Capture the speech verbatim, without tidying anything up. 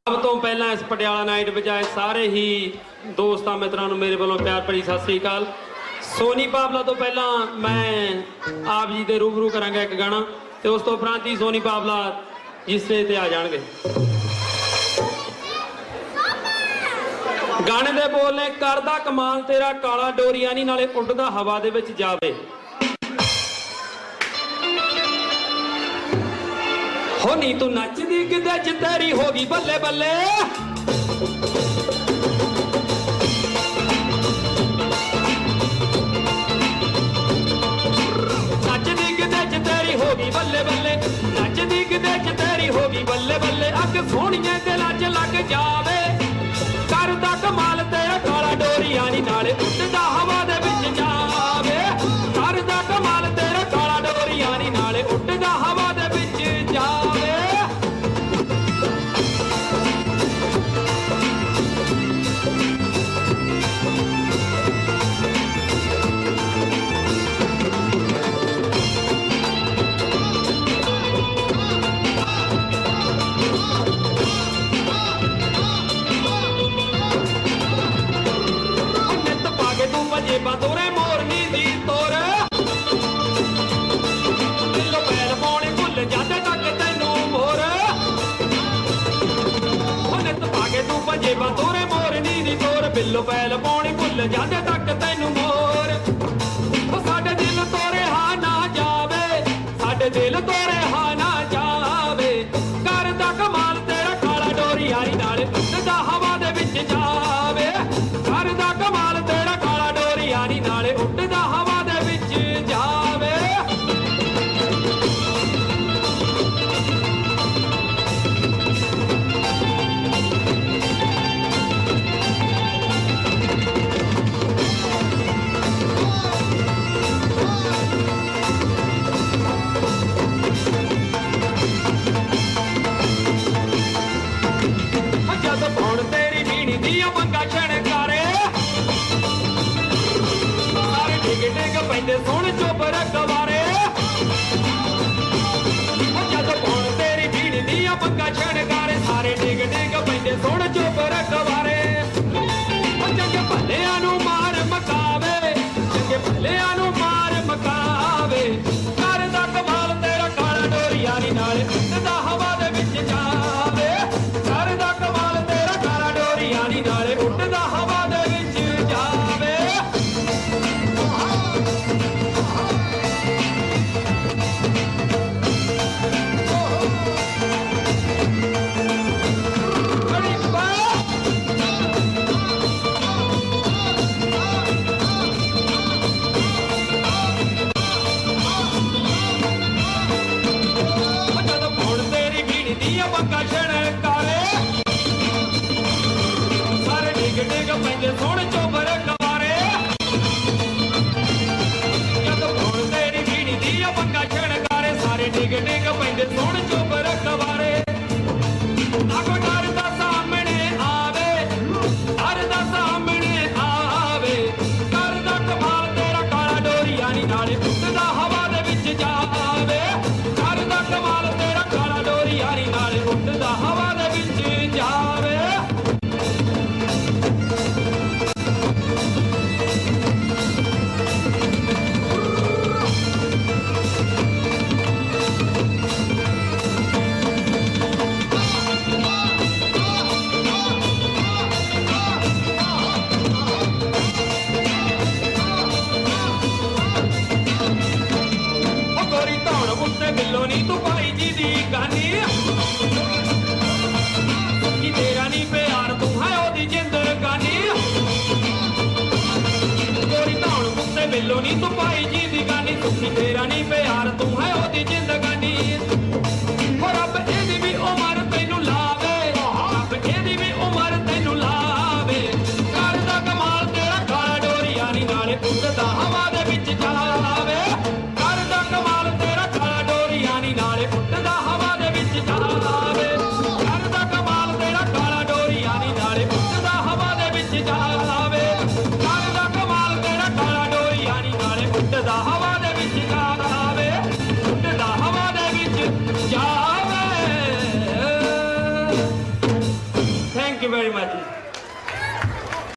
सब तो पहला इस पटियाला नाइट बजाए सारे ही दोस्तों मित्रों मेरे वालों प्यार भरी सत श्री अकाल। सोनी पावला तो पहला मैं आप जी के रूबरू करांगा एक गाना तो उस तो उपरांत ही सोनी पावला जिससे ते आ जाएंगे। गाने दे बोल ने करदा कमाल तेरा काला डोरिया नी नाले उड़दा हवा दे विच जावे हो नी तू नचदी किदे च तेरी होगी बल्ले बल्ले नचदी किदे च तेरी होगी बल्ले बल्ले नचदी किदे च तेरी होगी बल्ले बल्ले अग सोहणिए दिलां च लग जावे करदा कमाल तेरा काला डोरिया नी नाले उड़दा हवा दे विच जावे करदा कमाल तेरा काला डोरिया नी नाले उड़दा हवा दे विच जावे। जेबा तोरे मोरनी दी तोर दिलों पैर पाने भुल जाते तक तैनू मोर नित भागे तू जेबा तोरे मोरनी दी तोर बिल्लो पैर पाने भुल जाते तक तैनू मोर साडे दिल तोरे हाँ ना जावे साडे दिल तोरे हाँ ना जावे करदा कमाल तेरा काला डोरिया नी नाले उड़दा हवा दे विच जावे करदा कमाल तेरा यानी नाले उड़दा हवा दे विच जावे। जद भौण तेरी बीड़ी दी मंगा छणकारे डिग डिग पैंदे सुन चुप रखवारे जद भौण तेरी भीड़ दिया पंगा छणकारे सारे डिग डिग पैंदे सुन चुप रखवारे चंगे भलिया नू मार मकावे चंगे भलिया नू मार मकावे करदा कमाल तेरा काला डोरिया नी नाले उड़दा हवा दे विच जावे करदा कमाल तेरा काला डोरिया नी नाले उड़दा हवा दे विच जावे। सारे डिग डिग पैंदे सुन चुप रखवारे जद भौण तेरी भीड़ दी पंगा छणकारे सारे डिग डिग पैंदे सुन चुप रखवारे आगो डरदा सामने आवे डरदा सामने आवे करदा कमाल तेरा काला डोरिया नी नाले उड़दा हवा दे विच जावे करदा कमाल तेरा काला डोरिया नी नाले उड़दा हवा दे विच जावे। Thank you very much.